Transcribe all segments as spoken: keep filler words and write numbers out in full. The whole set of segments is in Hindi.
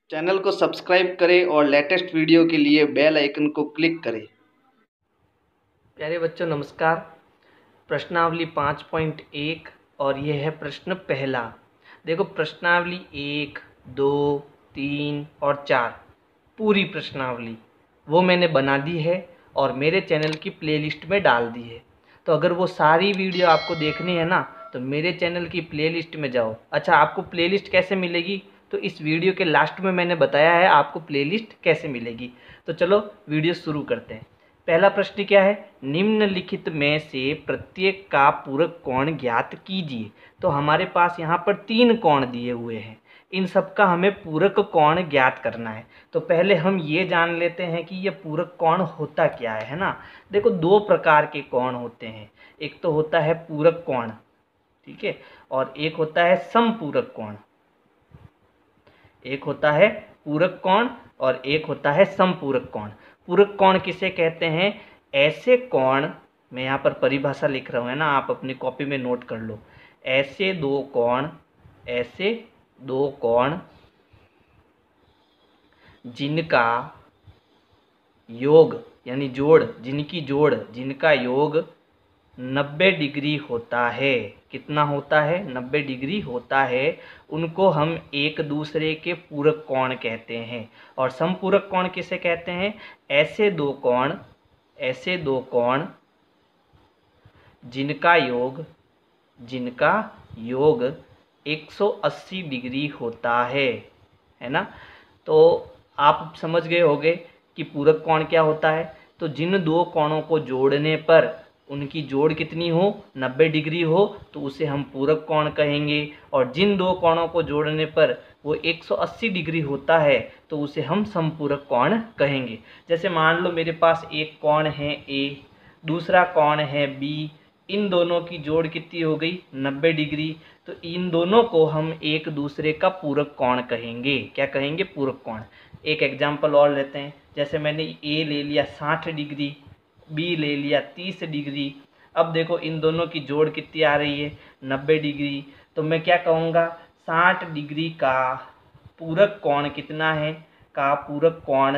चैनल को सब्सक्राइब करें और लेटेस्ट वीडियो के लिए बेल आइकन को क्लिक करें। प्यारे बच्चों नमस्कार। प्रश्नावली पाँच पॉइंट एक और ये है प्रश्न पहला। देखो प्रश्नावली एक, दो, तीन और चार पूरी प्रश्नावली वो मैंने बना दी है और मेरे चैनल की प्लेलिस्ट में डाल दी है। तो अगर वो सारी वीडियो आपको देखनी है ना तो मेरे चैनल की प्लेलिस्ट में जाओ। अच्छा, आपको प्लेलिस्ट कैसे मिलेगी? तो इस वीडियो के लास्ट में मैंने बताया है आपको प्लेलिस्ट कैसे मिलेगी। तो चलो वीडियो शुरू करते हैं। पहला प्रश्न क्या है? निम्नलिखित में से प्रत्येक का पूरक कोण ज्ञात कीजिए। तो हमारे पास यहाँ पर तीन कोण दिए हुए हैं, इन सब का हमें पूरक कोण ज्ञात करना है। तो पहले हम ये जान लेते हैं कि ये पूरक कोण होता क्या है, है ना। देखो दो प्रकार के कोण होते हैं, एक तो होता है पूरक कोण, ठीक है, और एक होता है समपूरक कोण। एक होता है पूरक कोण और एक होता है समपूरक कोण। पूरक कोण किसे कहते हैं? ऐसे कोण, मैं यहाँ पर परिभाषा लिख रहा हूँ, है ना, आप अपनी कॉपी में नोट कर लो। ऐसे दो कोण, ऐसे दो कोण जिनका योग यानी जोड़, जिनकी जोड़, जिनका योग नब्बे डिग्री होता है। कितना होता है? नब्बे डिग्री होता है। उनको हम एक दूसरे के पूरक कोण कहते हैं। और समपूरक कोण किसे कहते हैं? ऐसे दो कोण, ऐसे दो कोण जिनका योग, जिनका योग एक सौ अस्सी डिग्री होता है, है ना। तो आप समझ गए होंगे कि पूरक कोण क्या होता है। तो जिन दो कोणों को जोड़ने पर उनकी जोड़ कितनी हो? नब्बे डिग्री हो, तो उसे हम पूरक कोण कहेंगे। और जिन दो कोणों को जोड़ने पर वो एक सौ अस्सी डिग्री होता है तो उसे हम समपूरक कोण कहेंगे। जैसे मान लो मेरे पास एक कोण है ए, दूसरा कोण है बी, इन दोनों की जोड़ कितनी हो गई? नब्बे डिग्री। तो इन दोनों को हम एक दूसरे का पूरक कोण कहेंगे। क्या कहेंगे? पूरक कोण। एक एग्जांपल और लेते हैं। जैसे मैंने ए ले लिया साठ डिग्री, बी ले लिया तीस डिग्री। अब देखो इन दोनों की जोड़ कितनी आ रही है? नब्बे डिग्री। तो मैं क्या कहूँगा? साठ डिग्री का पूरक कोण कितना है? का पूरक कोण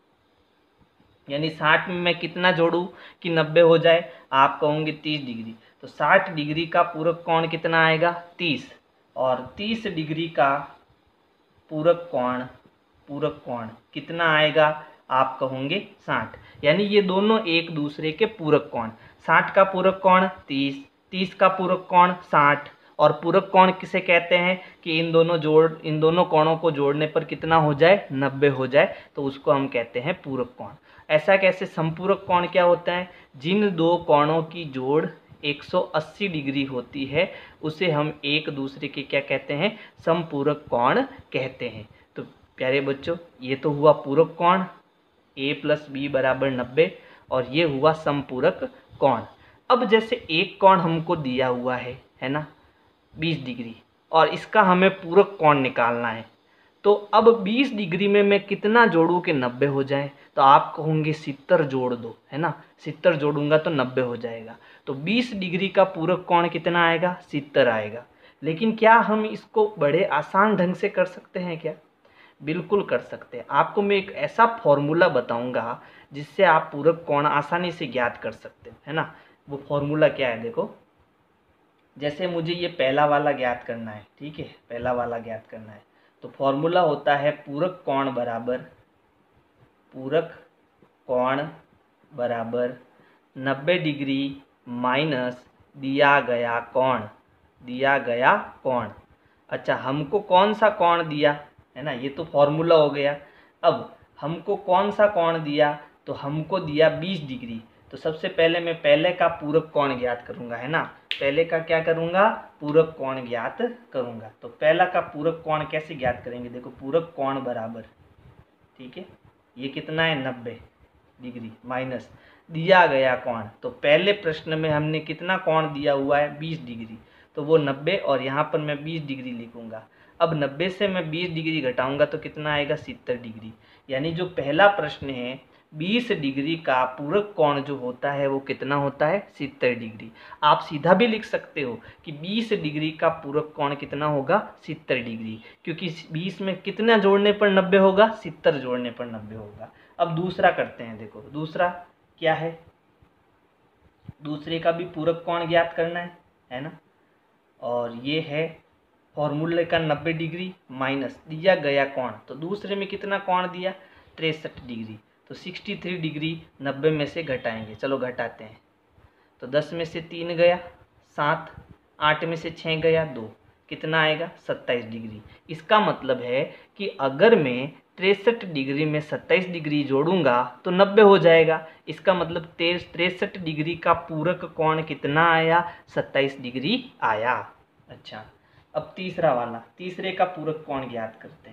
यानी साठ में मैं कितना जोड़ूं कि नब्बे हो जाए? आप कहोगे तीस डिग्री। तो साठ डिग्री का पूरक कोण कितना आएगा? तीस। और तीस डिग्री का पूरक कोण, पूरक कोण कितना आएगा? आप कहोगे साठ। यानी ये दोनों एक दूसरे के पूरक कोण। साठ का पूरक कोण तीस, तीस का पूरक कोण साठ। और पूरक कोण किसे कहते हैं? कि इन दोनों जोड़ इन दोनों कोणों को जोड़ने पर कितना हो जाए? नब्बे हो जाए, तो उसको हम कहते हैं पूरक कोण। ऐसा कैसे? समपूरक कोण क्या होता है? जिन दो कोणों की जोड़ एक सौ अस्सी डिग्री होती है उसे हम एक दूसरे के क्या कहते हैं? समपूरक कोण कहते हैं। तो प्यारे बच्चों, ये तो हुआ पूरक कोण, ए प्लस बी बराबर नब्बे, और ये हुआ समपूरक कोण। अब जैसे एक कोण हमको दिया हुआ है है ना, बीस डिग्री, और इसका हमें पूरक कोण निकालना है। तो अब बीस डिग्री में मैं कितना जोड़ूं कि नब्बे हो जाए? तो आप कहोगे सत्तर जोड़ दो, है ना। सत्तर जोड़ूंगा तो नब्बे हो जाएगा। तो बीस डिग्री का पूरक कोण कितना आएगा? सत्तर आएगा। लेकिन क्या हम इसको बड़े आसान ढंग से कर सकते हैं क्या? बिल्कुल कर सकते हैं। आपको मैं एक ऐसा फॉर्मूला बताऊंगा जिससे आप पूरक कोण आसानी से ज्ञात कर सकते हैं, है ना। वो फॉर्मूला क्या है? देखो, जैसे मुझे ये पहला वाला ज्ञात करना है, ठीक है, पहला वाला ज्ञात करना है। तो फॉर्मूला होता है पूरक कोण बराबर, पूरक कोण बराबर नब्बे डिग्री माइनस दिया गया कोण, दिया गया कोण। अच्छा, हमको कौन सा कोण दिया, है ना, ये तो फॉर्मूला हो गया। अब हमको कौन सा कोण दिया? तो हमको दिया बीस डिग्री। तो सबसे पहले मैं पहले का पूरक कोण ज्ञात करूंगा, है ना। पहले का क्या करूंगा? पूरक कोण ज्ञात करूंगा। तो पहला का पूरक कोण कैसे ज्ञात करेंगे? देखो, पूरक कोण बराबर, ठीक है, ये कितना है? नब्बे डिग्री माइनस दिया गया कोण। तो पहले प्रश्न में हमने कितना कोण दिया हुआ है? बीस डिग्री। तो वो नब्बे, और यहाँ पर मैं बीस डिग्री लिखूंगा। अब नब्बे से मैं बीस डिग्री घटाऊंगा तो कितना आएगा? सत्तर डिग्री। यानी जो पहला प्रश्न है बीस डिग्री का पूरक कोण जो होता है वो कितना होता है, सत्तर डिग्री। आप सीधा भी लिख सकते हो कि बीस डिग्री का पूरक कोण कितना होगा, सत्तर डिग्री, क्योंकि बीस में कितना जोड़ने पर नब्बे होगा, सत्तर जोड़ने पर नब्बे होगा। अब दूसरा करते हैं, देखो दूसरा क्या है, दूसरे का भी पूरक कोण ज्ञात करना है, है ना। और ये है फॉर्मूले का नब्बे डिग्री माइनस दिया गया कोण, तो दूसरे में कितना कोण दिया, तिरसठ डिग्री, तो तिरसठ डिग्री नब्बे में से घटाएंगे, चलो घटाते हैं। तो दस में से तीन गया सात, आठ में से छः गया दो, कितना आएगा, सत्ताईस डिग्री। इसका मतलब है कि अगर मैं तिरसठ डिग्री में सत्ताईस डिग्री जोड़ूंगा तो नब्बे हो जाएगा। इसका मतलब तिरसठ डिग्री का पूरक कोण कितना आया, सत्ताईस डिग्री आया। अच्छा, अब तीसरा वाला, तीसरे का पूरक कोण ज्ञात करते हैं।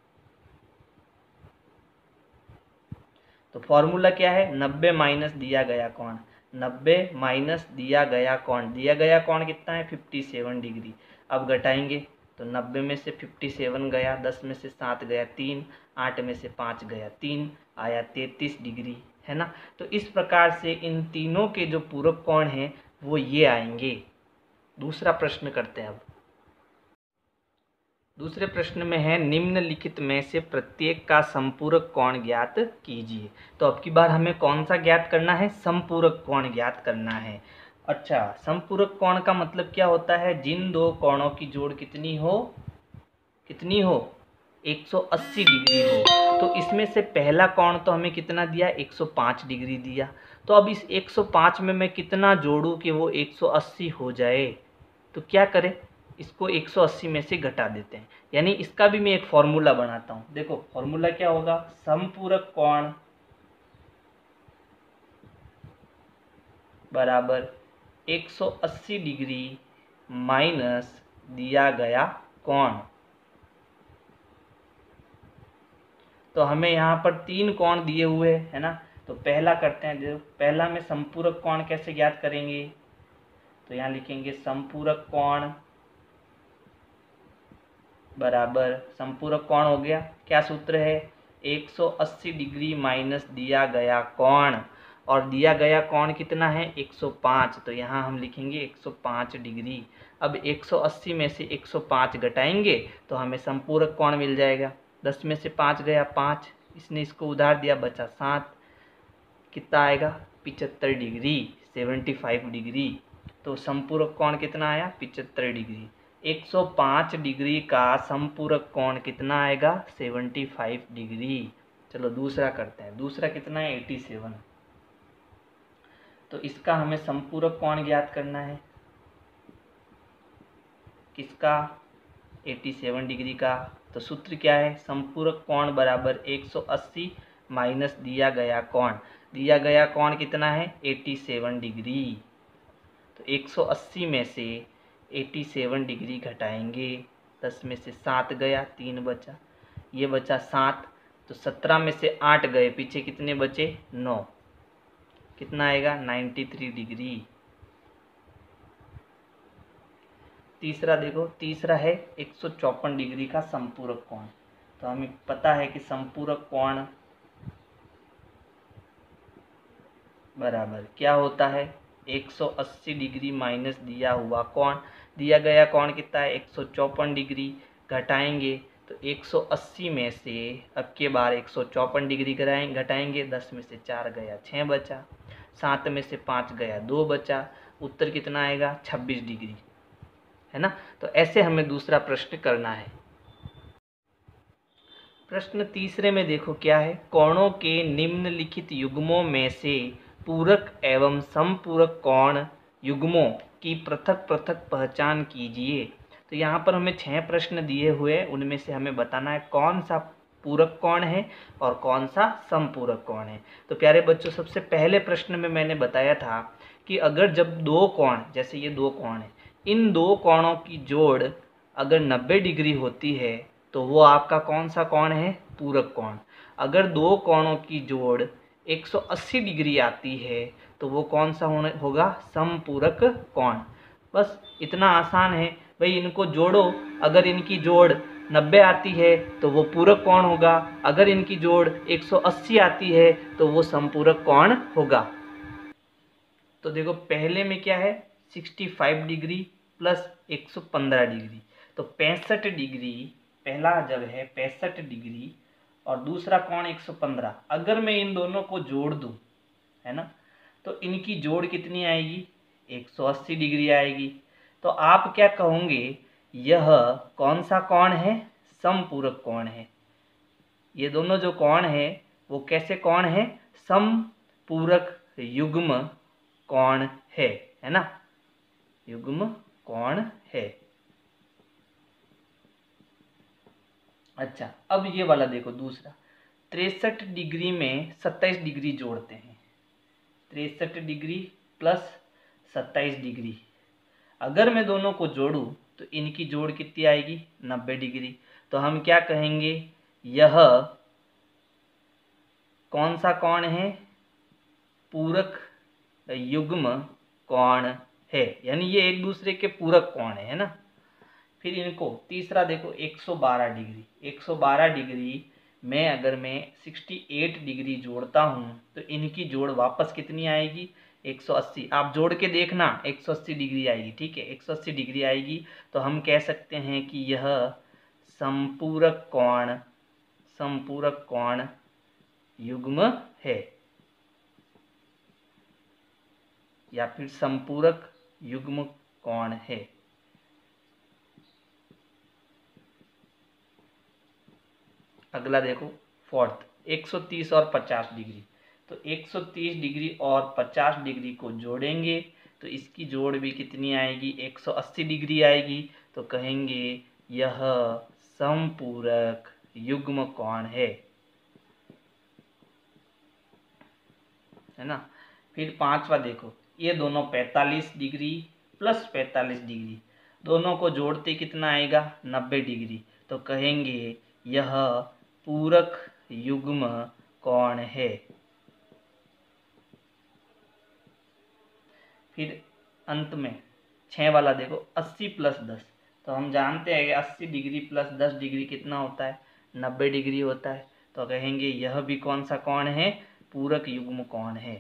तो फॉर्मूला क्या है, नब्बे माइनस दिया गया कोण, नब्बे माइनस दिया गया कोण, दिया गया कोण कितना है, सत्तावन डिग्री। अब घटाएंगे तो नब्बे में से सत्तावन गया, दस में से सात गया तीन, आठ में से पाँच गया तीन, आया तैंतीस डिग्री, है ना। तो इस प्रकार से इन तीनों के जो पूरक कोण हैं वो ये आएंगे। दूसरा प्रश्न करते हैं। अब दूसरे प्रश्न में है, निम्नलिखित में से प्रत्येक का संपूरक कोण ज्ञात कीजिए। तो अब की बार हमें कौन सा ज्ञात करना है, संपूरक कोण ज्ञात करना है। अच्छा, संपूरक कोण का मतलब क्या होता है, जिन दो कोणों की जोड़ कितनी हो, कितनी हो, एक सौ अस्सी डिग्री हो। तो इसमें से पहला कोण तो हमें कितना दिया, एक सौ पाँच डिग्री दिया। तो अब इस एक सौ पाँच में मैं कितना जोड़ूं कि वो एक सौ अस्सी हो जाए, तो क्या करें, इसको एक सौ अस्सी में से घटा देते हैं। यानी इसका भी मैं एक फॉर्मूला बनाता हूं। देखो फॉर्मूला क्या होगा, संपूरक कोण बराबर एक सौ अस्सी डिग्री माइनस दिया गया कोण। तो हमें यहाँ पर तीन कोण दिए हुए है ना। तो पहला करते हैं, जो पहला में संपूरक कोण कैसे ज्ञात करेंगे, तो यहाँ लिखेंगे संपूरक कोण बराबर, संपूरक कोण हो गया, क्या सूत्र है, एक सौ अस्सी डिग्री माइनस दिया गया कोण, और दिया गया कोण कितना है, एक सौ पाँच। तो यहाँ हम लिखेंगे एक सौ पाँच डिग्री। अब एक सौ अस्सी में से एक सौ पाँच घटाएंगे तो हमें संपूरक कोण मिल जाएगा। दस में से पाँच गया पाँच, इसने इसको उधार दिया, बचा सात, कितना आएगा, पिचहत्तर डिग्री, सेवेंटी फाइव डिग्री। तो संपूरक कोण कितना आया, पिचहत्तर डिग्री। एक सौ पाँच डिग्री का संपूरक कोण कितना आएगा, पचहत्तर डिग्री। चलो दूसरा करते हैं, दूसरा कितना है, सत्तासी। तो इसका हमें संपूरक कोण ज्ञात करना है, किसका, सत्तासी डिग्री का। तो सूत्र क्या है, संपूरक कोण बराबर एक सौ अस्सी माइनस दिया गया कोण, दिया गया कोण कितना है, सत्तासी डिग्री। तो एक सौ अस्सी में से सत्तासी डिग्री घटाएंगे, दस में से सात गया, तीन बचा, ये बचा सात। तो सत्रह में से आठ गए, पीछे कितने बचे, नौ, कितना आएगा, तिरानवे डिग्री। तीसरा देखो, तीसरा है एक सौ चौपन डिग्री का संपूरक कोण। तो हमें पता है कि संपूरक कोण बराबर क्या होता है, एक सौ अस्सी डिग्री माइनस दिया हुआ कोण, दिया गया कोण कितना है, एक सौ चौपन डिग्री, घटाएंगे तो एक सौ अस्सी में से अब के बार एक सौ चौपन डिग्री घटाएंगे घटाएंगे दस में से चार गया, छः बचा, सात में से पाँच गया, दो बचा, उत्तर कितना आएगा, छब्बीस डिग्री, है ना। तो ऐसे हमें दूसरा प्रश्न करना है। प्रश्न तीसरे में देखो क्या है, कोणों के निम्नलिखित युग्मों में से पूरक एवं समपूरक कोण युग्मों की पृथक पृथक पहचान कीजिए। तो यहाँ पर हमें छह प्रश्न दिए हुए हैं, उनमें से हमें बताना है कौन सा पूरक कोण है और कौन सा समपूरक कोण है। तो प्यारे बच्चों, सबसे पहले प्रश्न में मैंने बताया था कि अगर जब दो कोण, जैसे ये दो कोण है, इन दो कोणों की जोड़ अगर नब्बे डिग्री होती है तो वो आपका कौन सा कोण है, पूरक कोण। अगर दो कोणों की जोड़ एक सौ अस्सी डिग्री आती है तो वो कौन सा होने होगा, समपूरक कोण। बस इतना आसान है भाई, इनको जोड़ो, अगर इनकी जोड़ नब्बे आती है तो वो पूरक कोण होगा, अगर इनकी जोड़ एक सौ अस्सी आती है तो वो समपूरक कोण होगा। तो देखो पहले में क्या है, पैंसठ डिग्री प्लस एक सौ पंद्रह डिग्री, तो पैंसठ डिग्री पहला जब है पैंसठ डिग्री और दूसरा कोण एक सौ पंद्रह, अगर मैं इन दोनों को जोड़ दूं, है ना, तो इनकी जोड़ कितनी आएगी, एक सौ अस्सी डिग्री आएगी। तो आप क्या कहोगे, यह कौन सा कोण है, समपूरक कोण है। ये दोनों जो कोण है वो कैसे कोण है, समपूरक युग्म कोण है, है ना, युग्म कोण है। अच्छा, अब ये वाला देखो दूसरा, तिरसठ डिग्री में सत्ताईस डिग्री जोड़ते हैं, तिरसठ डिग्री प्लस सत्ताईस डिग्री, अगर मैं दोनों को जोड़ूं तो इनकी जोड़ कितनी आएगी, नब्बे डिग्री। तो हम क्या कहेंगे, यह कौन सा कोण है, पूरक युग्म कोण है, यानी ये एक दूसरे के पूरक कोण है, है ना। फिर इनको तीसरा देखो एक सौ बारह डिग्री, एक सौ बारह डिग्री में अगर मैं अड़सठ डिग्री जोड़ता हूँ तो इनकी जोड़ वापस कितनी आएगी, एक सौ अस्सी। आप जोड़ के देखना, एक सौ अस्सी डिग्री आएगी, ठीक है, एक सौ अस्सी डिग्री आएगी। तो हम कह सकते हैं कि यह समपूरक कोण, समपूरक कोण युग्म है, या फिर समपूरक युग्म कोण है। अगला देखो फोर्थ, एक सौ तीस और पचास डिग्री, तो एक सौ तीस डिग्री और पचास डिग्री को जोड़ेंगे तो इसकी जोड़ भी कितनी आएगी, एक सौ अस्सी डिग्री आएगी। तो कहेंगे यह समपूरक युग्म कोण है, है ना। फिर पांचवा देखो, ये दोनों पैंतालीस डिग्री प्लस पैंतालीस डिग्री, दोनों को जोड़ते कितना आएगा, नब्बे डिग्री। तो कहेंगे यह पूरक युग्म कोण है। फिर अंत में छः वाला देखो, अस्सी प्लस दस, तो हम जानते हैं कि अस्सी डिग्री प्लस दस डिग्री कितना होता है, नब्बे डिग्री होता है। तो कहेंगे यह भी कौन सा कोण है, पूरक युग्म कोण है।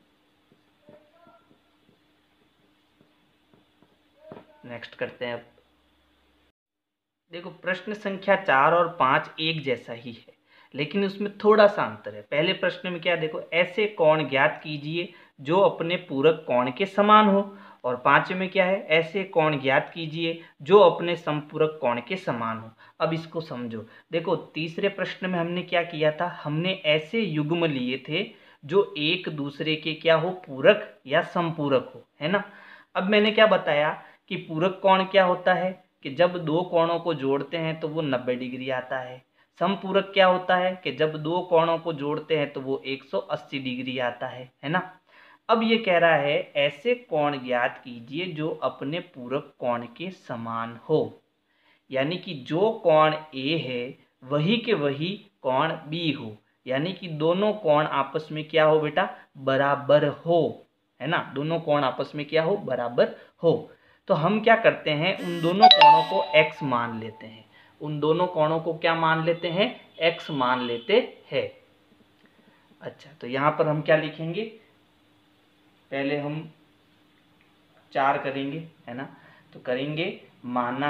नेक्स्ट करते हैं। अब देखो प्रश्न संख्या चार और पाँच एक जैसा ही है, लेकिन उसमें थोड़ा सा अंतर है। पहले प्रश्न में क्या, देखो ऐसे कोण ज्ञात कीजिए जो अपने पूरक कोण के समान हो, और पांचवें में क्या है, ऐसे कोण ज्ञात कीजिए जो अपने समपूरक कोण के समान हो। अब इसको समझो, देखो तीसरे प्रश्न में हमने क्या किया था, हमने ऐसे युग्म लिए थे जो एक दूसरे के क्या हो, पूरक या समपूरक हो, है ना। अब मैंने क्या बताया कि पूरक कोण क्या होता है, कि जब दो कोणों को जोड़ते हैं तो वो नब्बे डिग्री आता है। समपूरक क्या होता है कि जब दो कोणों को जोड़ते हैं तो वो एक सौ अस्सी डिग्री आता है, है ना। अब ये कह रहा है ऐसे कोण ज्ञात कीजिए जो अपने पूरक कोण के समान हो, यानी कि जो कोण ए है वही के वही कोण बी हो, यानी कि दोनों कोण आपस में क्या हो बेटा, बराबर हो, है ना, दोनों कोण आपस में क्या हो, बराबर हो। तो हम क्या करते हैं, उन दोनों कोणों को x मान लेते हैं, उन दोनों कोणों को क्या मान लेते हैं, x मान लेते हैं। अच्छा, तो यहाँ पर हम क्या लिखेंगे, पहले हम चार करेंगे, है ना। तो करेंगे, माना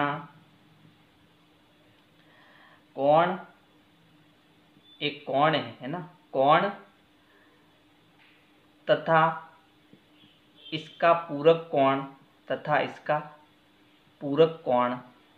कोण, एक कोण है, है ना, कोण तथा इसका पूरक कोण तथा इसका पूरक कोण,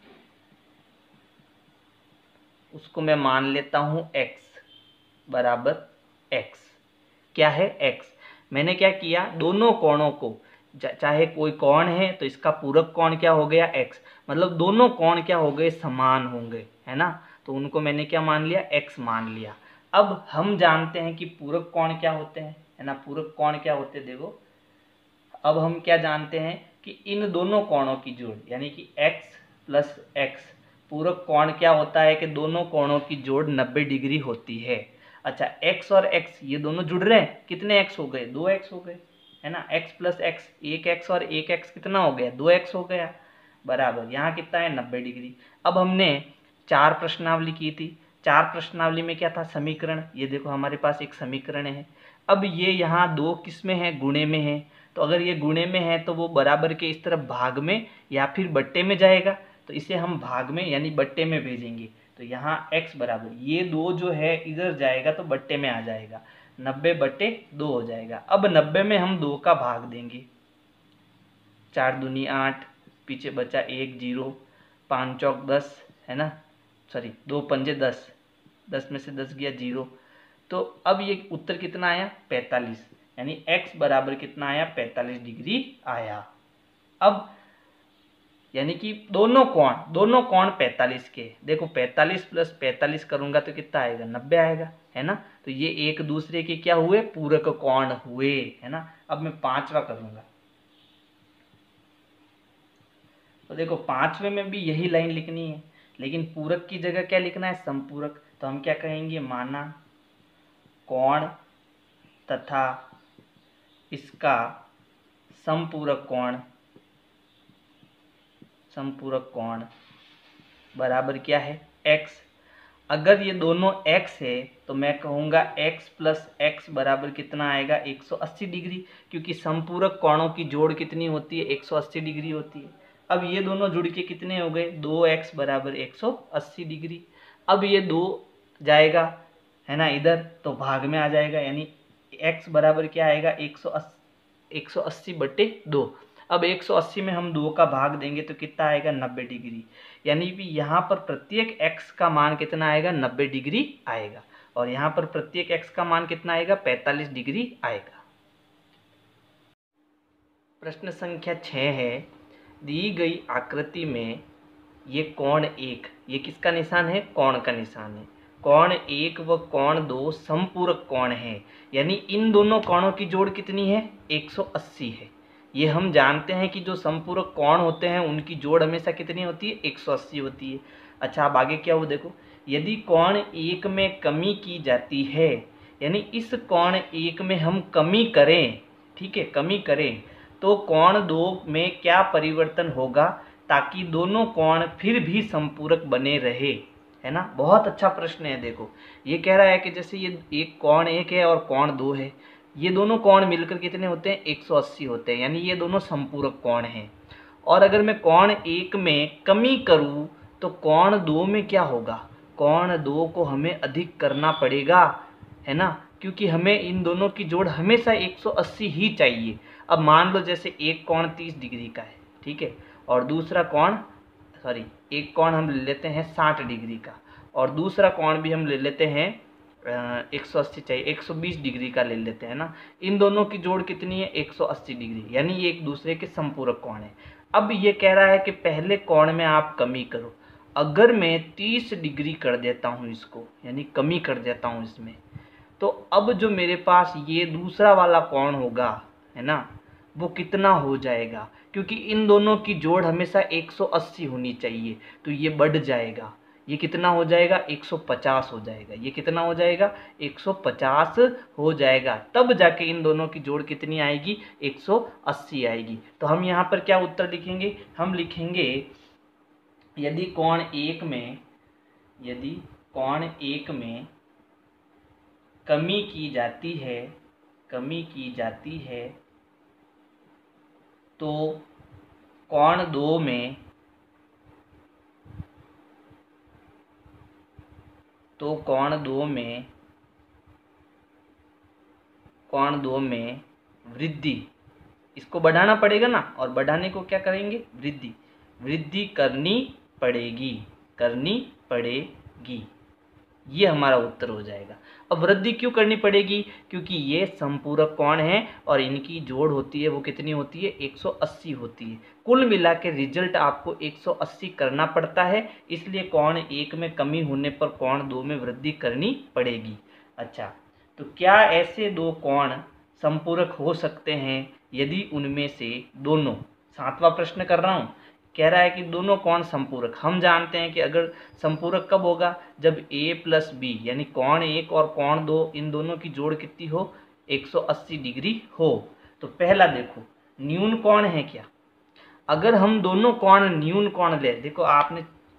उसको मैं मान लेता हूं x बराबर x। क्या है x, मैंने क्या किया, दोनों कोणों को, चाहे कोई कोण है तो इसका पूरक कोण क्या हो गया, x, मतलब दोनों कोण क्या हो गए, समान होंगे, है ना। तो उनको मैंने क्या मान लिया, x मान लिया। अब हम जानते हैं कि पूरक कोण क्या होते हैं, है ना, पूरक कोण क्या होते हैं, देखो अब हम क्या जानते हैं कि इन दोनों कोणों की जोड़, यानी कि x प्लस एक्स, पूरक कोण क्या होता है कि दोनों कोणों की जोड़ नब्बे डिग्री होती है। अच्छा, x और x ये दोनों जुड़ रहे हैं, कितने x हो गए, दो x हो गए, है ना। x प्लस एक्स, एक x और एक x कितना हो गया, दो x हो गया, बराबर यहाँ कितना है, नब्बे डिग्री। अब हमने चार प्रश्नावली की थी। चार प्रश्नावली में क्या था, समीकरण। ये देखो हमारे पास एक समीकरण है। अब ये यहाँ दो किस में है, गुणे में है। तो अगर ये गुणे में है तो वो बराबर के इस तरफ भाग में या फिर बट्टे में जाएगा। तो इसे हम भाग में यानी बट्टे में भेजेंगे। तो यहाँ x बराबर ये दो जो है इधर जाएगा तो बट्टे में आ जाएगा, नब्बे बट्टे दो हो जाएगा। अब नब्बे में हम दो का भाग देंगे, चार दूनी आठ, पीछे बचा एक जीरो, पाँच चौक दस, है ना, सॉरी दो पंजे दस, दस में से दस गया जीरो। तो अब ये उत्तर कितना आया, पैंतालीस, यानी x बराबर कितना आया, पैंतालीस डिग्री आया। अब यानी कि दोनों कोण दोनों कोण पैंतालीस के, देखो पैंतालीस प्लस पैंतालीस करूंगा तो कितना आएगा, नब्बे आएगा, है ना। तो ये एक दूसरे के क्या हुए, पूरक कोण हुए, है ना। अब मैं पांचवा करूंगा, तो देखो पांचवे में भी यही लाइन लिखनी है, लेकिन पूरक की जगह क्या लिखना है, संपूरक। तो हम क्या कहेंगे, माना कोण तथा इसका संपूरक कोण, संपूरक कोण बराबर क्या है, x। अगर ये दोनों x है तो मैं कहूँगा x प्लस एक्स बराबर कितना आएगा, एक सौ अस्सी डिग्री, क्योंकि संपूरक कोणों की जोड़ कितनी होती है, एक सौ अस्सी डिग्री होती है। अब ये दोनों जुड़ के कितने हो गए, दो एक्स बराबर एक सौ अस्सी डिग्री। अब ये दो जाएगा, है ना, इधर तो भाग में आ जाएगा, यानी x बराबर क्या आएगा, एक सौ अस्सी, एक सौ अस्सी बटे दो। अब एक सौ अस्सी में हम दो का भाग देंगे तो कितना आएगा, नब्बे डिग्री। यानी कि यहाँ पर प्रत्येक x का मान कितना आएगा, नब्बे डिग्री आएगा, और यहाँ पर प्रत्येक x का मान कितना आएगा, पैंतालीस डिग्री आएगा। प्रश्न संख्या छः है, दी गई आकृति में ये कोण एक, ये किसका निशान है, कोण का निशान है। कोण एक व कोण दो संपूरक कोण है, यानी इन दोनों कोणों की जोड़ कितनी है, एक सौ अस्सी है। ये हम जानते हैं कि जो संपूरक कोण होते हैं उनकी जोड़ हमेशा कितनी होती है, एक सौ अस्सी होती है। अच्छा अब आगे क्या हो, देखो यदि कोण एक में कमी की जाती है, यानी इस कोण एक में हम कमी करें, ठीक है, कमी करें, तो कोण दो में क्या परिवर्तन होगा ताकि दोनों कोण फिर भी संपूरक बने रहे, है ना। बहुत अच्छा प्रश्न है। देखो ये कह रहा है कि जैसे ये एक कोण एक है और कोण दो है, ये दोनों कोण मिलकर कितने होते हैं, एक सौ अस्सी होते हैं, यानी ये दोनों संपूरक कोण हैं। और अगर मैं कोण एक में कमी करूं तो कोण दो में क्या होगा, कोण दो को हमें अधिक करना पड़ेगा, है ना, क्योंकि हमें इन दोनों की जोड़ हमेशा एक सौ अस्सी ही चाहिए। अब मान लो जैसे एक कोण तीस डिग्री का है, ठीक है, और दूसरा कोण सॉरी एक कोण हम ले लेते हैं साठ डिग्री का, और दूसरा कोण भी हम ले लेते हैं एक सौ अस्सी चाहिए, एक सौ बीस डिग्री का ले लेते हैं ना। इन दोनों की जोड़ कितनी है, एक सौ अस्सी डिग्री, यानी ये एक दूसरे के संपूरक कोण है। अब ये कह रहा है कि पहले कोण में आप कमी करो। अगर मैं तीस डिग्री कर देता हूँ इसको, यानी कमी कर देता हूँ इसमें, तो अब जो मेरे पास ये दूसरा वाला कोण होगा, है ना, वो कितना हो जाएगा, क्योंकि इन दोनों की जोड़ हमेशा एक सौ अस्सी होनी चाहिए, तो ये बढ़ जाएगा, ये कितना हो जाएगा, एक सौ पचास हो जाएगा। ये कितना हो जाएगा, एक सौ पचास हो जाएगा। तब जाके इन दोनों की जोड़ कितनी आएगी, एक सौ अस्सी आएगी। तो हम यहाँ पर क्या उत्तर लिखेंगे, हम लिखेंगे यदि कोण एक में यदि कोण एक में कमी की जाती है कमी की जाती है तो कोण दो में तो कोण दो में कोण दो में वृद्धि, इसको बढ़ाना पड़ेगा ना, और बढ़ाने को क्या करेंगे, वृद्धि वृद्धि करनी पड़ेगी करनी पड़ेगी ये हमारा उत्तर हो जाएगा। अब वृद्धि क्यों करनी पड़ेगी, क्योंकि ये संपूरक कोण है और इनकी जोड़ होती है वो कितनी होती है, एक सौ अस्सी होती है। कुल मिला के रिजल्ट आपको एक सौ अस्सी करना पड़ता है, इसलिए कोण एक में कमी होने पर कोण दो में वृद्धि करनी पड़ेगी। अच्छा, तो क्या ऐसे दो कोण संपूरक हो सकते हैं यदि उनमें से दोनों, सातवां प्रश्न कर रहा हूँ, कह रहा है कि दोनों कोण संपूरक। हम जानते हैं कि अगर संपूरक कब होगा, जब a प्लस बी यानी कोण एक और कोण दो इन दोनों की जोड़ कितनी हो, एक सौ अस्सी डिग्री हो। तो पहला देखो न्यून कोण है क्या, अगर हम दोनों कोण न्यून कोण ले, देखो आपने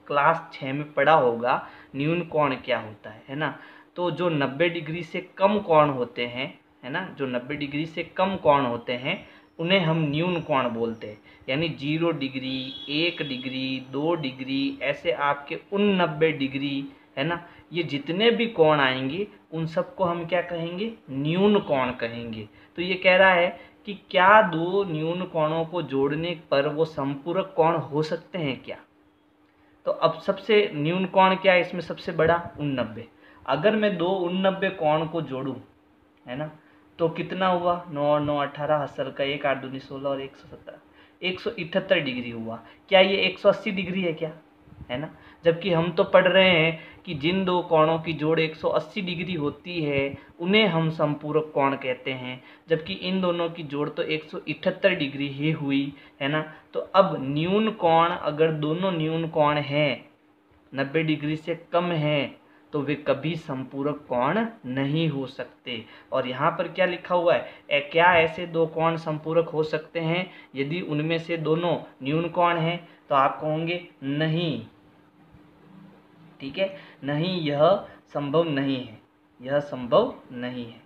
क्लास छः में पढ़ा होगा न्यून कोण क्या होता है है ना। तो जो नब्बे डिग्री से कम कोण होते हैं है ना, जो नब्बे डिग्री से कम कोण होते हैं उन्हें हम न्यून कोण बोलते हैं। यानी जीरो डिग्री, एक डिग्री, दो डिग्री, ऐसे आपके उन नब्बे डिग्री है ना, ये जितने भी कोण आएंगे उन सबको हम क्या कहेंगे, न्यून कोण कहेंगे। तो ये कह रहा है कि क्या दो न्यून कोणों को जोड़ने पर वो संपूरक कोण हो सकते हैं क्या। तो अब सबसे न्यून कोण क्या है इसमें, सबसे बड़ा उन नब्बे। अगर मैं दो उन नब्बे कोण को जोड़ूं है ना, तो कितना हुआ, नौ और नौ अठारह, हसर का एक, आठ दूनी सोलह और एक सौ सत्रह, एक सौ इकहत्तर डिग्री हुआ। क्या ये एक सौ अस्सी डिग्री है क्या, है ना। जबकि हम तो पढ़ रहे हैं कि जिन दो कोणों की जोड़ एक सौ अस्सी डिग्री होती है उन्हें हम संपूरक कोण कहते हैं, जबकि इन दोनों की जोड़ तो एक सौ इकहत्तर डिग्री ही हुई है ना। तो अब न्यून कोण, अगर दोनों न्यून कोण हैं, नब्बे डिग्री से कम हैं, तो वे कभी संपूरक कोण नहीं हो सकते। और यहाँ पर क्या लिखा हुआ है, ए, क्या ऐसे दो कोण संपूरक हो सकते हैं यदि उनमें से दोनों न्यून कोण हैं। तो आप कहोगे नहीं, ठीक है, नहीं, यह संभव नहीं है, यह संभव नहीं है,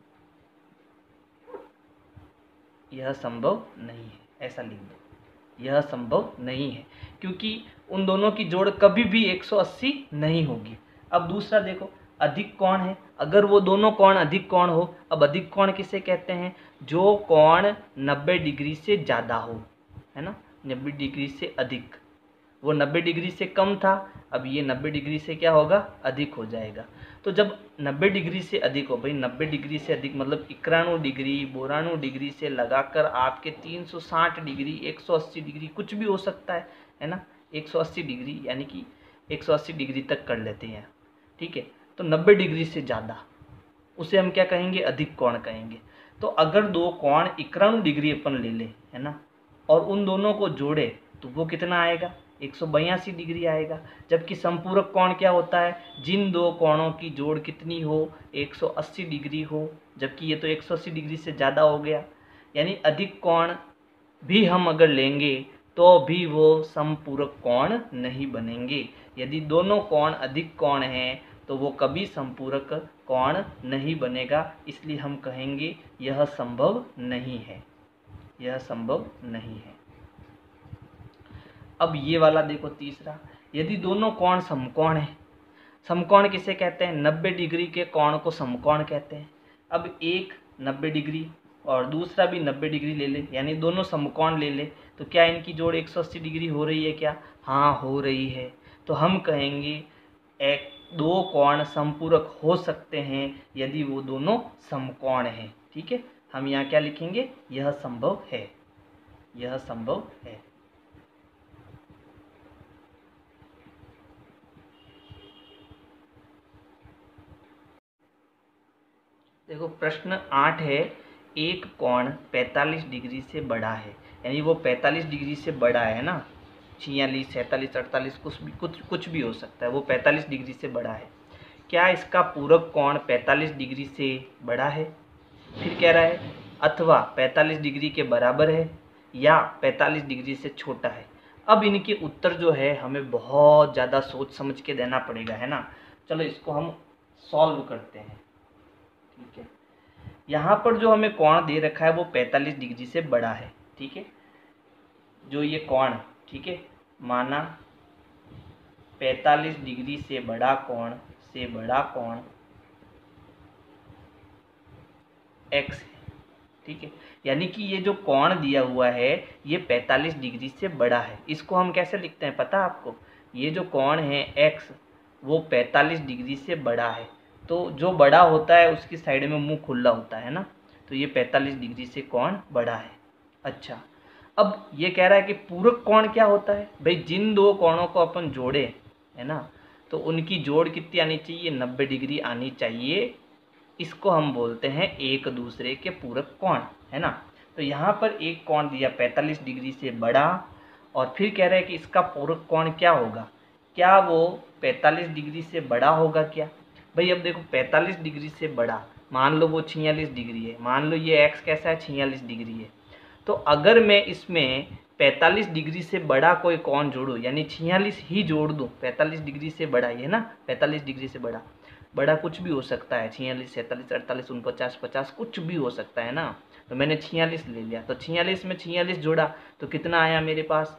यह संभव नहीं है, ऐसा लिख दो, यह संभव नहीं है, क्योंकि उन दोनों की जोड़ कभी भी एक सौ अस्सी नहीं होगी। अब दूसरा देखो, अधिक कोण है, अगर वो दोनों कोण अधिक कोण हो। अब अधिक कोण किसे कहते हैं, जो कोण नब्बे डिग्री से ज़्यादा हो, है ना, नब्बे डिग्री से अधिक। वो नब्बे डिग्री से कम था, अब ये नब्बे डिग्री से क्या होगा, अधिक हो जाएगा। तो जब नब्बे डिग्री से अधिक हो, भाई नब्बे डिग्री से अधिक मतलब इक्यानवे डिग्री, बानवे डिग्री से लगाकर आपके तीन सौ साठ डिग्री, एक सौ अस्सी डिग्री, कुछ भी हो सकता है है ना। एक सौ अस्सी डिग्री यानी कि एक सौ अस्सी डिग्री तक कर लेते हैं, ठीक है। तो नब्बे डिग्री से ज़्यादा, उसे हम क्या कहेंगे, अधिक कोण कहेंगे। तो अगर दो कोण इक्यानवे डिग्री अपन ले लें है ना, और उन दोनों को जोड़े तो वो कितना आएगा, एक सौ बयासी डिग्री आएगा। जबकि संपूरक कोण क्या होता है, जिन दो कोणों की जोड़ कितनी हो, एक सौ अस्सी डिग्री हो, जबकि ये तो एक सौ अस्सी डिग्री से ज़्यादा हो गया। यानी अधिक कोण भी हम अगर लेंगे तो भी वो संपूरक कोण नहीं बनेंगे। यदि दोनों कोण अधिक कोण हैं तो वो कभी संपूरक कोण नहीं बनेगा, इसलिए हम कहेंगे यह संभव नहीं है, यह संभव नहीं है। अब ये वाला देखो तीसरा, यदि दोनों कोण समकोण हैं, समकोण किसे कहते हैं, नब्बे डिग्री के कोण को समकोण कहते हैं। अब एक नब्बे डिग्री और दूसरा भी नब्बे डिग्री ले ले, यानी दोनों समकोण ले ले, तो क्या इनकी जोड़ एक सौ अस्सी डिग्री हो रही है क्या, हाँ हो रही है। तो हम कहेंगे एक दो कोण संपूरक हो सकते हैं यदि वो दोनों समकोण हैं, ठीक है। हम यहाँ क्या लिखेंगे, यह संभव है, यह संभव है। देखो प्रश्न आठ है, एक कोण पैंतालीस डिग्री से बड़ा है, यानी वो पैंतालीस डिग्री से बड़ा है ना, छियालीस, सैंतालीस, अड़तालीस, कुछ भी कुछ कुछ भी हो सकता है, वो पैंतालीस डिग्री से बड़ा है। क्या इसका पूरक कोण पैंतालीस डिग्री से बड़ा है, फिर कह रहा है अथवा पैंतालीस डिग्री के बराबर है या पैंतालीस डिग्री से छोटा है। अब इनके उत्तर जो है हमें बहुत ज़्यादा सोच समझ के देना पड़ेगा, है ना। चलो इसको हम सॉल्व करते हैं, ठीक है। यहाँ पर जो हमें कोण दे रखा है वो पैंतालीस डिग्री से बड़ा है, ठीक है। जो ये कोण, ठीक है, माना पैंतालीस डिग्री से बड़ा कोण से बड़ा कोण x है, ठीक है। यानी कि ये जो कोण दिया हुआ है ये पैंतालीस डिग्री से बड़ा है। इसको हम कैसे लिखते हैं पता है आपको, ये जो कोण है x वो पैंतालीस डिग्री से बड़ा है, तो जो बड़ा होता है उसकी साइड में मुंह खुला होता है ना, तो ये पैंतालीस डिग्री से कोण बड़ा है। अच्छा, अब ये कह रहा है कि पूरक कोण क्या होता है, भाई जिन दो कोणों को अपन जोड़े है ना, तो उनकी जोड़ कितनी आनी चाहिए, नब्बे डिग्री आनी चाहिए। इसको हम बोलते हैं एक दूसरे के पूरक कोण, है ना। तो यहाँ पर एक कोण दिया पैंतालीस डिग्री से बड़ा, और फिर कह रहे हैं कि इसका पूरक कोण क्या होगा, क्या वो पैंतालीस डिग्री से बड़ा होगा क्या। भाई अब देखो पैंतालीस डिग्री से बड़ा, मान लो वो छियालीस डिग्री है, मान लो ये x कैसा है, छियालीस डिग्री है। तो अगर मैं इसमें पैंतालीस डिग्री से बड़ा कोई कोण जोड़ूँ, यानी छियालीस ही जोड़ दूँ, पैंतालीस डिग्री से बड़ा, ये ना पैंतालीस डिग्री से बड़ा, बड़ा कुछ भी हो सकता है, छियालीस, सैंतालीस, अड़तालीस, उनपचास, पचास, कुछ भी हो सकता है ना। तो मैंने छियालीस ले लिया, तो छियालीस में छियालीस जोड़ा तो कितना आया मेरे पास,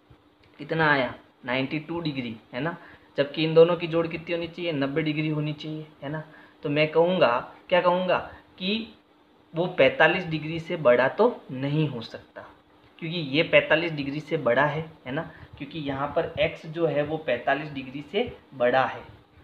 कितना आया बानवे डिग्री, है ना। जबकि इन दोनों की जोड़ कितनी होनी चाहिए, नब्बे डिग्री होनी चाहिए, है ना। तो मैं कहूँगा, क्या कहूँगा कि वो पैंतालीस डिग्री से बड़ा तो नहीं हो सकता, क्योंकि ये पैंतालीस डिग्री से बड़ा है, है ना, क्योंकि यहाँ पर x जो है वो पैंतालीस डिग्री से बड़ा है,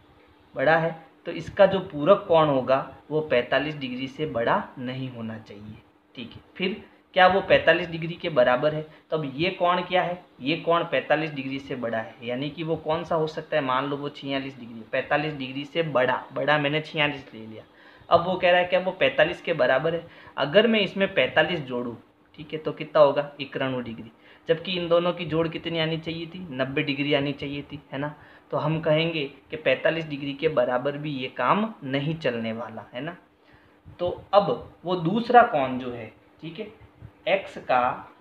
बड़ा है। तो इसका जो पूरक कोण होगा वो पैंतालीस डिग्री से बड़ा नहीं होना चाहिए, ठीक है। फिर क्या वो पैंतालीस डिग्री के बराबर है, तो अब ये कोण क्या है, ये कोण पैंतालीस डिग्री से बड़ा है, यानी कि वो कौन सा हो सकता है, मान लो वो छियालीस डिग्री, पैंतालीस डिग्री से बड़ा, बड़ा मैंने छियालीस ले लिया। अब वो कह रहा है क्या वो पैंतालीस के बराबर है, अगर मैं इसमें पैंतालीस जोड़ूँ, ठीक है, तो कितना होगा, इक्यानवे डिग्री, जबकि इन दोनों की जोड़ कितनी आनी चाहिए थी, नब्बे डिग्री आनी चाहिए थी, है ना। तो हम कहेंगे कि पैंतालीस डिग्री के बराबर भी ये काम नहीं चलने वाला, है ना। तो अब वो दूसरा कोण जो है, ठीक है, x का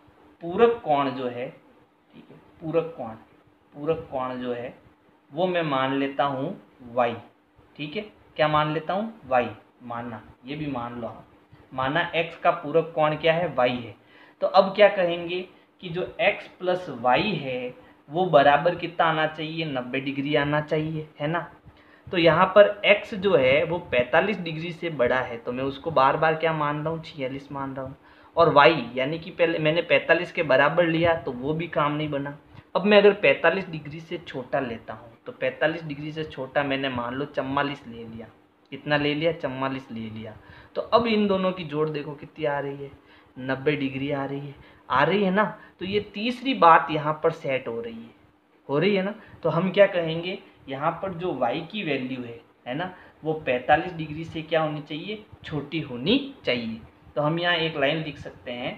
पूरक कोण जो है, ठीक है, पूरक कोण, पूरक कोण जो है वो मैं मान लेता हूँ y, ठीक है, क्या मान लेता हूँ, y माना, ये भी मान लो आप, माना x का पूरक कोण क्या है, y है। तो अब क्या कहेंगे कि जो x प्लस वाई है वो बराबर कितना आना चाहिए, नब्बे डिग्री आना चाहिए, है ना। तो यहाँ पर x जो है वो पैंतालीस डिग्री से बड़ा है, तो मैं उसको बार बार क्या मान रहा हूँ, छियालीस मान रहा हूँ, और y यानी कि पहले मैंने पैंतालीस के बराबर लिया तो वो भी काम नहीं बना। अब मैं अगर पैंतालीस डिग्री से छोटा लेता हूँ, तो पैंतालीस डिग्री से छोटा मैंने मान लो चवालीस ले लिया, कितना ले लिया, चवालीस ले लिया। तो अब इन दोनों की जोड़ देखो कितनी आ रही है, नब्बे डिग्री आ रही है, आ रही है ना। तो ये तीसरी बात यहाँ पर सेट हो रही है, हो रही है ना। तो हम क्या कहेंगे, यहाँ पर जो y की वैल्यू है, है ना, वो पैंतालीस डिग्री से क्या होनी चाहिए, छोटी होनी चाहिए। तो हम यहाँ एक लाइन लिख सकते हैं,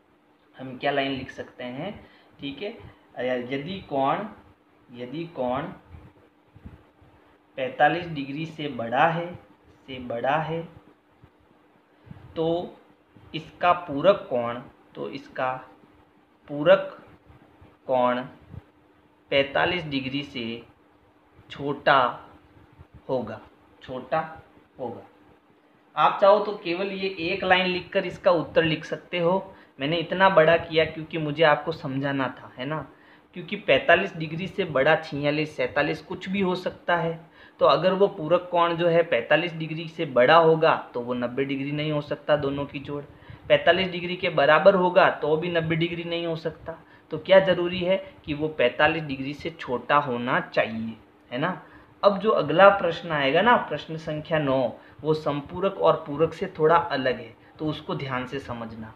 हम क्या लाइन लिख सकते हैं, ठीक है, यदि कोण, यदि कोण पैंतालीस डिग्री से बड़ा है, से बड़ा है, तो इसका पूरक कोण, तो इसका पूरक कोण पैंतालीस डिग्री से छोटा होगा, छोटा होगा। आप चाहो तो केवल ये एक लाइन लिखकर इसका उत्तर लिख सकते हो। मैंने इतना बड़ा किया क्योंकि मुझे आपको समझाना था, है ना, क्योंकि पैंतालीस डिग्री से बड़ा छियालीस, सैंतालीस कुछ भी हो सकता है। तो अगर वो पूरक कोण जो है पैंतालीस डिग्री से बड़ा होगा तो वो नब्बे डिग्री नहीं हो सकता, दोनों की जोड़ पैंतालीस डिग्री के बराबर होगा तो भी नब्बे डिग्री नहीं हो सकता। तो क्या ज़रूरी है कि वो पैंतालीस डिग्री से छोटा होना चाहिए, है ना। अब जो अगला प्रश्न आएगा ना, प्रश्न संख्या नौ, वो संपूरक और पूरक से थोड़ा अलग है, तो उसको ध्यान से समझना।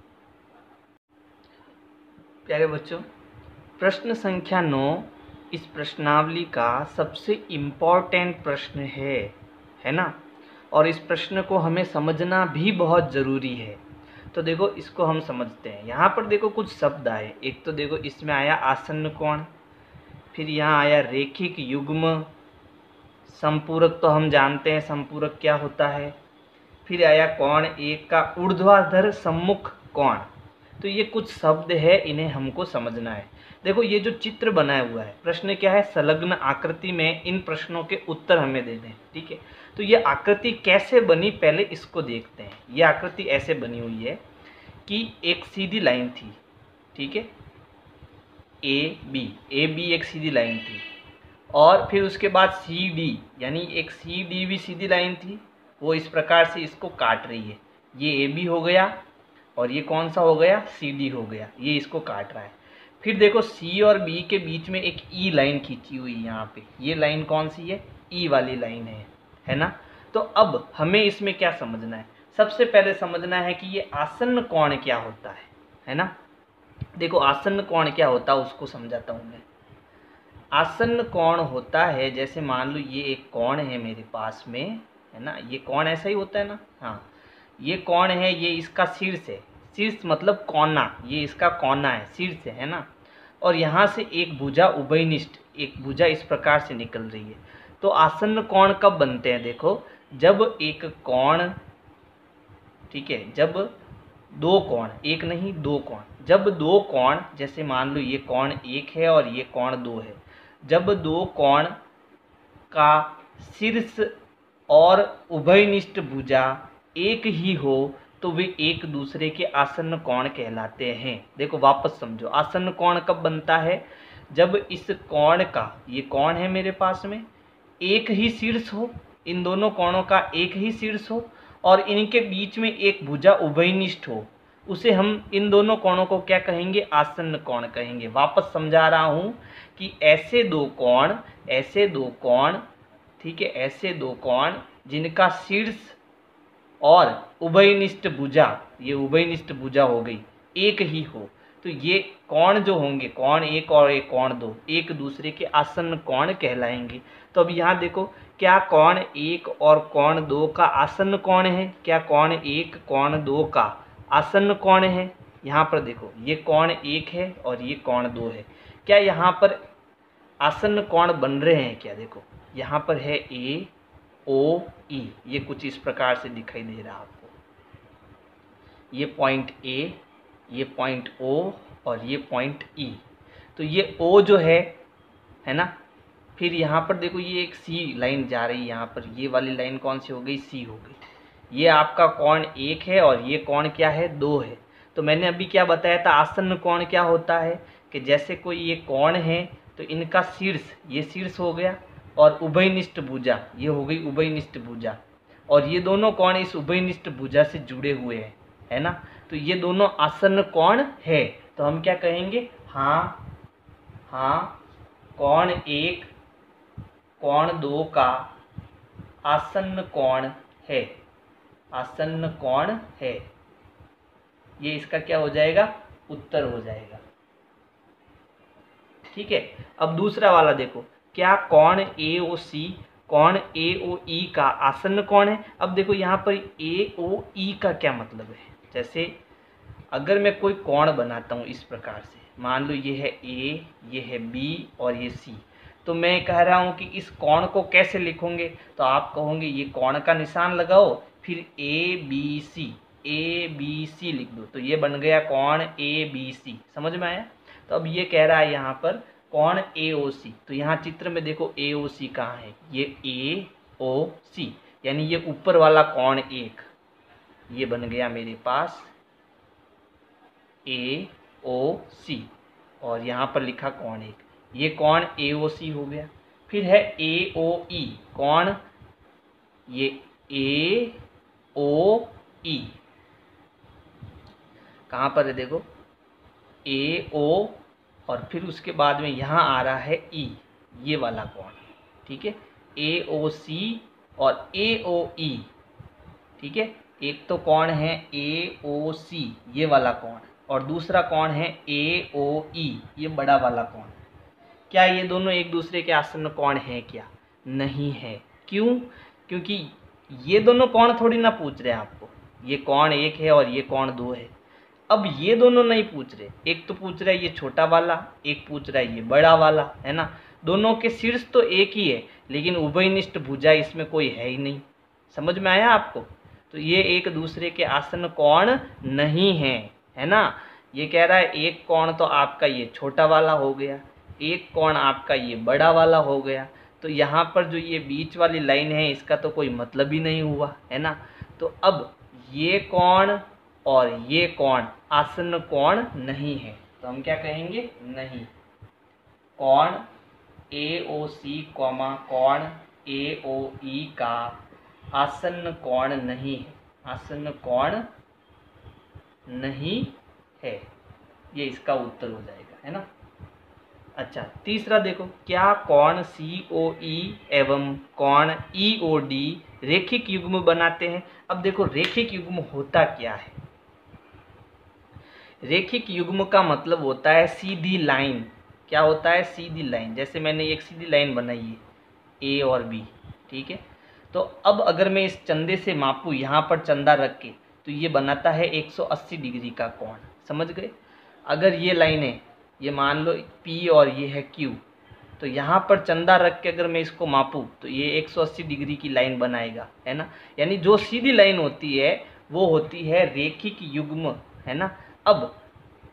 प्यारे बच्चों, प्रश्न संख्या नौ इस प्रश्नावली का सबसे इम्पोर्टेंट प्रश्न है, है ना, और इस प्रश्न को हमें समझना भी बहुत ज़रूरी है। तो देखो इसको हम समझते हैं। यहाँ पर देखो कुछ शब्द आए, एक तो देखो इसमें आया आसन्न कोण, फिर यहाँ आया रेखिक युग्म, संपूरक तो हम जानते हैं संपूरक क्या होता है, फिर आया कोण एक का ऊर्ध्वाधर सम्मुख कोण। तो ये कुछ शब्द है, इन्हें हमको समझना है। देखो ये जो चित्र बनाया हुआ है, प्रश्न क्या है, संलग्न आकृति में इन प्रश्नों के उत्तर हमें देने हैं, ठीक है। तो ये आकृति कैसे बनी पहले इसको देखते हैं। ये आकृति ऐसे बनी हुई है कि एक सीधी लाइन थी, ठीक है, ए बी, ए बी एक सीधी लाइन थी, और फिर उसके बाद सी डी, यानी एक सी डी भी सीधी लाइन थी, वो इस प्रकार से इसको काट रही है। ये ए बी हो गया और ये कौन सा हो गया, सी डी हो गया, ये इसको काट रहा है। फिर देखो सी और बी के बीच में एक ई लाइन खींची हुई है यहाँ पे, ये लाइन कौन सी है, ई वाली लाइन है, है ना। तो अब हमें इसमें क्या समझना है, सबसे पहले समझना है कि ये आसन्न कोण क्या होता है, है ना। देखो आसन्न कोण क्या होता है उसको समझाता हूँ मैं। आसन्न कोण होता है, जैसे मान लो ये एक कोण है मेरे पास में, है ना, ये कोण ऐसा ही होता है ना, हाँ, ये कोण है, ये इसका शीर्ष है, शीर्ष मतलब कोना, ये इसका कोना है, शीर्ष है ना। और यहाँ से एक भुजा उभयनिष्ठ, एक भुजा इस प्रकार से निकल रही है। तो आसन्न कोण कब बनते हैं, देखो जब एक कोण, ठीक है, जब दो कोण, एक नहीं दो कोण, जब दो कोण, जैसे मान लो ये कोण एक है और ये कोण दो है, जब दो कोण का शीर्ष और उभयनिष्ठ भुजा एक ही हो तो वे एक दूसरे के आसन्न कोण कहलाते हैं। देखो वापस समझो, आसन्न कोण कब बनता है? जब इस कोण का, ये कोण है मेरे पास में, एक ही शीर्ष हो, इन दोनों कोणों का एक ही शीर्ष हो और इनके बीच में एक भुजा उभयनिष्ठ हो, उसे हम इन दोनों कोणों को क्या कहेंगे? आसन्न कोण कहेंगे। वापस समझा रहा हूँ कि ऐसे दो कोण, ऐसे दो कोण, ठीक है, ऐसे दो कोण जिनका शीर्ष और उभयनिष्ठ भुजा, ये उभयनिष्ठ भुजा हो गई, एक ही हो, तो ये कोण जो होंगे, कोण एक और एक कोण दो, एक दूसरे के आसन्न कोण कहलाएंगे। तो अब यहाँ देखो, क्या कोण एक और कोण दो का आसन्न कोण है? क्या कोण एक कोण दो का आसन्न कोण है? यहाँ पर देखो, ये कोण एक है और ये कोण दो है, क्या यहाँ पर आसन्न कोण बन रहे हैं क्या? देखो यहाँ पर है ए ओ ई, ये कुछ इस प्रकार से दिखाई दे रहा है आपको, ये पॉइंट ए, ये पॉइंट ओ और ये पॉइंट ई। तो ये ओ जो है है ना, फिर यहाँ पर देखो ये एक सी लाइन जा रही है, यहाँ पर ये वाली लाइन कौन सी हो गई? सी हो गई। ये आपका कोण एक है और ये कोण क्या है? दो है। तो मैंने अभी क्या बताया था, आसन्न कोण क्या होता है कि जैसे कोई ये कोण है तो इनका शीर्ष, ये शीर्ष हो गया, और उभयनिष्ठ भुजा, ये हो गई उभयनिष्ठ भुजा, और ये दोनों कोण इस उभयनिष्ठ भुजा से जुड़े हुए हैं, है ना, तो ये दोनों आसन्न कोण है। तो हम क्या कहेंगे? हाँ हाँ कोण एक कोण दो का आसन्न कोण है, आसन्न कोण है। ये इसका क्या हो जाएगा? उत्तर हो जाएगा। ठीक है। अब दूसरा वाला देखो, क्या कोण ए ओ सी, कोण ए ओ ई का आसन्न कोण है? अब देखो यहाँ पर ए ओ ई का क्या मतलब है? जैसे अगर मैं कोई कोण बनाता हूँ इस प्रकार से, मान लो ये है ए, ये है बी और ये सी, तो मैं कह रहा हूँ कि इस कोण को कैसे लिखोगे? तो आप कहोगे ये कोण का निशान लगाओ, फिर A B C, A B C लिख दो, तो ये बन गया कोण ए बी सी। समझ में आया? तो अब ये कह रहा है यहाँ पर कोण ए ओ सी, तो यहाँ चित्र में देखो ए ओ सी कहाँ है? ये ए ओ सी, यानी ये ऊपर वाला कोण एक, ये बन गया मेरे पास ए ओ सी, और यहाँ पर लिखा कोण एक, ये कोण ए ओ सी हो गया। फिर है ए ओ ई, कोण ये ए ओ ई, कहाँ पर है? देखो ए ओ और फिर उसके बाद में यहाँ आ रहा है ई, ये वाला कोण, ठीक है, ए ओ सी और ए ओ ई, ठीक है। एक तो कोण है ए ओ सी, ये वाला कोण, और दूसरा कोण है ए ओ ई, ये बड़ा वाला कोण। क्या ये दोनों एक दूसरे के आसन्न कोण हैं क्या? नहीं है। क्यों? क्योंकि ये दोनों कोण थोड़ी ना पूछ रहे हैं आपको, ये कोण एक है और ये कोण दो है। अब ये दोनों नहीं पूछ रहे, एक तो पूछ रहा है ये छोटा वाला, एक पूछ रहा है ये बड़ा वाला, है ना। दोनों के शीर्ष तो एक ही है, लेकिन उभयनिष्ठ भुजा इसमें कोई है ही नहीं। समझ में आया आपको? तो ये एक दूसरे के आसन्न कोण नहीं है, है ना। ये कह रहा है एक कोण तो आपका ये छोटा वाला हो गया, एक कोण आपका ये बड़ा वाला हो गया, तो यहाँ पर जो ये बीच वाली लाइन है इसका तो कोई मतलब ही नहीं हुआ, है ना। तो अब ये कोण और ये कोण आसन्न कोण नहीं है, तो हम क्या कहेंगे? नहीं। कोण ए ओ सी कॉमा कोण ए ओ ई का आसन्न कोण नहीं है, आसन्न कोण नहीं है, ये इसका उत्तर हो जाएगा, है ना। अच्छा, तीसरा देखो, क्या कोण सी ओ ई एवं कोण ई ओ डी रेखिक युग्म बनाते हैं? अब देखो रेखिक युग्म होता क्या है? रेखिक युग्म का मतलब होता है सीधी लाइन। क्या होता है? सीधी लाइन। जैसे मैंने एक सीधी लाइन बनाई है ए और बी, ठीक है। तो अब अगर मैं इस चंदे से मापूँ, यहाँ पर चंदा रख के, तो ये बनाता है एक सौ अस्सी डिग्री का कोण। समझ गए? अगर ये लाइन है, ये मान लो P और ये है Q, तो यहाँ पर चंदा रख के अगर मैं इसको मापूँ तो ये एक सौ अस्सी डिग्री की लाइन बनाएगा, है ना। यानी जो सीधी लाइन होती है वो होती है रेखिक युग्म, है ना। अब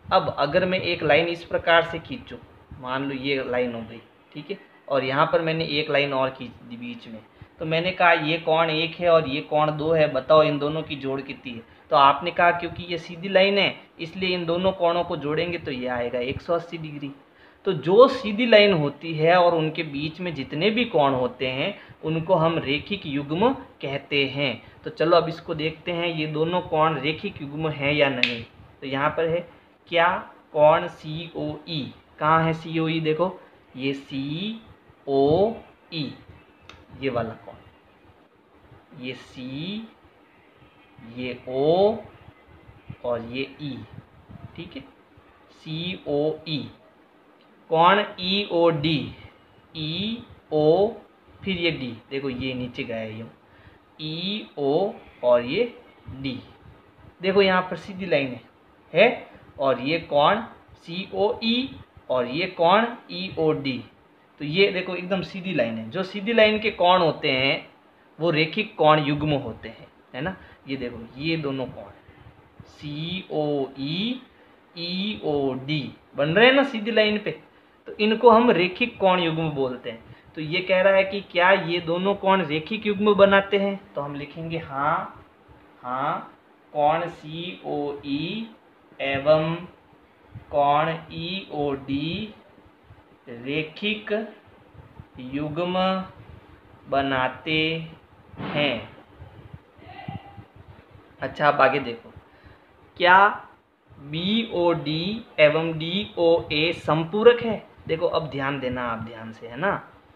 अब अगर मैं एक लाइन इस प्रकार से खींचूँ, मान लो ये लाइन हो गई, ठीक है, और यहाँ पर मैंने एक लाइन और खींच दी बीच में, तो मैंने कहा ये कोण एक है और ये कोण दो है, बताओ इन दोनों की जोड़ कितनी है। तो आपने कहा क्योंकि ये सीधी लाइन है इसलिए इन दोनों कोणों को जोड़ेंगे तो ये आएगा एक सौ अस्सी डिग्री। तो जो सीधी लाइन होती है और उनके बीच में जितने भी कोण होते हैं उनको हम रेखिक युग्म कहते हैं। तो चलो अब इसको देखते हैं, ये दोनों कोण रेखिक युग्म है या नहीं। तो यहाँ पर है क्या कोण सी ओ ई, कहाँ है सी ओ ई, देखो ये सी ओ ई, ये वाला कोण, ये सी, ये ओ और ये ई, ठीक है, सी ओ ई। कोण ई ओ डी, ई ओ फिर ये डी, देखो ये नीचे गया है, यूँ ई ओ और ये डी, देखो यहाँ पर सीधी लाइन है, है और ये कोण सी ओ ई और ये कोण ई ओ डी, तो ये देखो एकदम सीधी लाइन है। जो सीधी लाइन के कोण होते हैं वो रेखिक कोण युग्म होते हैं, है ना। ये देखो ये दोनों कोण सी ओ ई, ई ओ डी बन रहे हैं ना सीधी लाइन पे, तो इनको हम रेखिक कोण युग्म बोलते हैं। तो ये कह रहा है कि क्या ये दोनों कोण रेखिक युग्म बनाते हैं, तो हम लिखेंगे हाँ, हाँ कोण सी ओ ई एवं कोण ई ओ डी रेखिक युग्म बनाते हैं। अच्छा अब आगे देखो, क्या बी ओ डी एवं डी ओ ए संपूरक है। देखो अब ध्यान देना आप ध्यान से, है ना।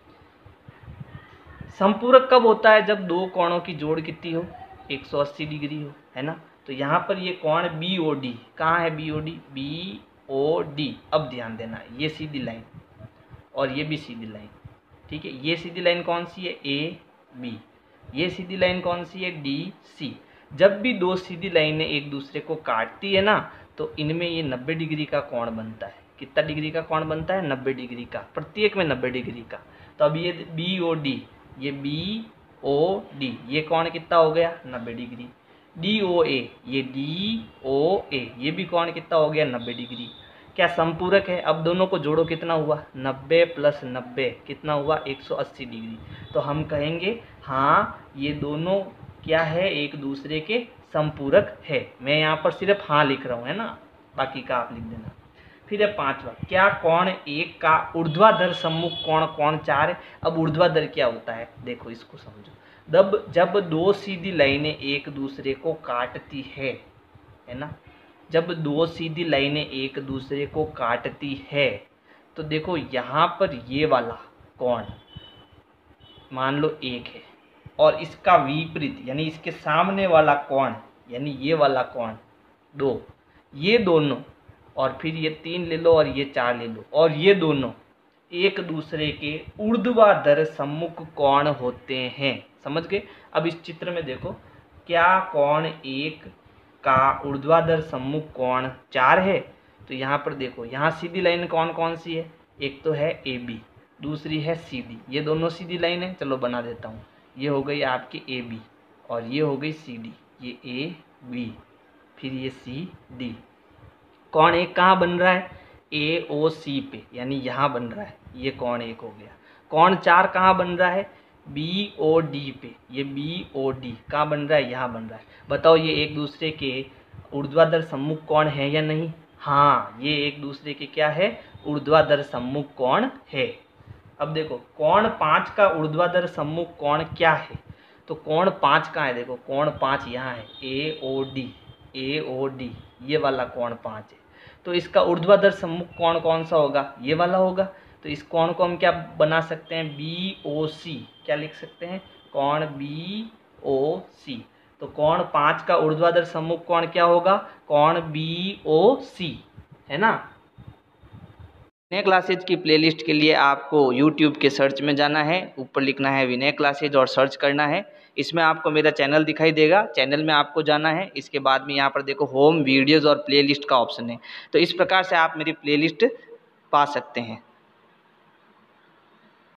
संपूरक कब होता है, जब दो कोणों की जोड़ कितनी हो, एक सौ अस्सी डिग्री हो, है ना। तो यहाँ पर ये कोण बी ओ डी, कहाँ है B O D, B O D. अब ध्यान देना, ये सीधी लाइन और ये भी सीधी लाइन, ठीक है। ये सीधी लाइन कौन सी है, ए बी। ये सीधी लाइन कौन सी है, डी सी। जब भी दो सीधी लाइनें एक दूसरे को काटती है ना, तो इनमें ये नब्बे डिग्री का कोण बनता है। कितना डिग्री का कोण बनता है, नब्बे डिग्री का, प्रत्येक में नब्बे डिग्री का। तो अब ये बी ओ डी, ये बी ओ डी, ये कोण कितना हो गया, नब्बे डिग्री। डी ओ ए, ये डी ओ ए, ये भी कोण कितना हो गया, नब्बे डिग्री। क्या संपूरक है। अब दोनों को जोड़ो, कितना हुआ, नब्बे प्लस नब्बे कितना हुआ, एक सौ अस्सी डिग्री। तो हम कहेंगे हाँ ये दोनों क्या है, एक दूसरे के संपूरक है। मैं यहाँ पर सिर्फ हाँ लिख रहा हूँ, है ना, बाकी का आप लिख देना। फिर है पांचवा, क्या कोण एक का ऊर्ध्वाधर सम्मुख कोण कोण चार है। अब ऊर्ध्वाधर क्या होता है, देखो इसको समझो। जब जब दो सीधी लाइनें एक दूसरे को काटती है, है ना, जब दो सीधी लाइनें एक दूसरे को काटती है, तो देखो यहाँ पर ये वाला कोण मान लो एक है और इसका विपरीत यानी इसके सामने वाला कोण यानी ये वाला कोण दो, ये दोनों और फिर ये तीन ले लो और ये चार ले लो, और ये दोनों एक दूसरे के ऊर्ध्वाधर सम्मुख कोण होते हैं। समझ गए। अब इस चित्र में देखो, क्या कोण एक का ऊर्ध्वाधर सम्मुख कोण चार है। तो यहाँ पर देखो, यहाँ सीधी लाइन कौन कौन सी है, एक तो है ए बी, दूसरी है सी डी। ये दोनों सीधी लाइन है, चलो बना देता हूँ। ये हो गई आपकी ए बी और ये हो गई सी डी, ये ए बी फिर ये सी डी। कोण एक कहाँ बन रहा है, ए ओ सी पे, यानी यहाँ बन रहा है, ये कोण एक हो गया। कोण चार कहाँ बन रहा है, बी ओ डी पे, ये बी ओ डी कहाँ बन रहा है, यहाँ बन रहा है। बताओ ये एक दूसरे के ऊर्ध्वाधर सम्मुख कोण है या नहीं। हाँ, ये एक दूसरे के क्या है, ऊर्ध्वाधर सम्मुख कोण है। अब देखो कोण पाँच का ऊर्ध्वाधर सम्मुख कोण क्या है, तो कोण पाँच कहाँ है, देखो कोण पाँच यहाँ है, ए ओ डी, ए ओ डी, ये वाला कोण पाँच है। तो इसका ऊर्ध्वाधर सम्मुख कोण कौन सा होगा, ये वाला होगा। तो इस कोण को हम क्या बना सकते हैं, बी ओ सी, क्या लिख सकते हैं, कोण बी ओ सी। तो कोण पाँच का ऊर्ध्वाधर सम्मुख कोण क्या होगा, कोण बी ओ सी, है ना। विनय क्लासेज की प्लेलिस्ट के लिए आपको यूट्यूब के सर्च में जाना है, ऊपर लिखना है विनय क्लासेज और सर्च करना है। इसमें आपको मेरा चैनल दिखाई देगा, चैनल में आपको जाना है। इसके बाद में यहाँ पर देखो होम वीडियोज़ और प्लेलिस्ट का ऑप्शन है, तो इस प्रकार से आप मेरी प्लेलिस्ट पा सकते हैं।